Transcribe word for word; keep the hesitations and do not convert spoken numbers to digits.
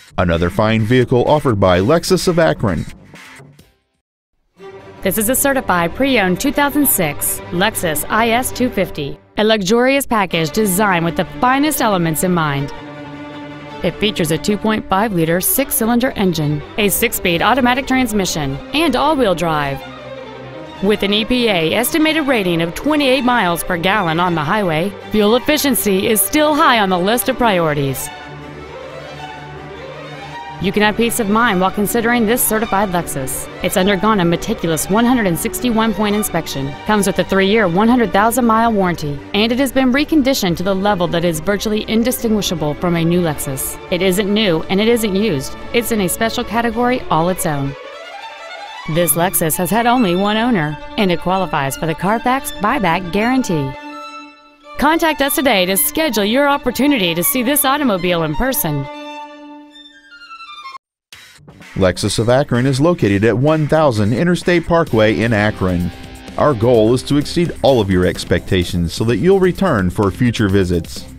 Another fine vehicle offered by Lexus of Akron. This is a certified pre-owned two thousand six Lexus I S two fifty, a luxurious package designed with the finest elements in mind. It features a two point five liter six-cylinder engine, a six-speed automatic transmission, and all-wheel drive. With an E P A estimated rating of twenty-eight miles per gallon on the highway, fuel efficiency is still high on the list of priorities. You can have peace of mind while considering this certified Lexus. It's undergone a meticulous one hundred sixty-one point inspection, comes with a three year, one hundred thousand mile warranty, and it has been reconditioned to the level that is virtually indistinguishable from a new Lexus. It isn't new and it isn't used. It's in a special category all its own. This Lexus has had only one owner, and it qualifies for the Carfax buyback guarantee. Contact us today to schedule your opportunity to see this automobile in person. Lexus of Akron is located at one thousand Interstate Parkway in Akron. Our goal is to exceed all of your expectations so that you'll return for future visits.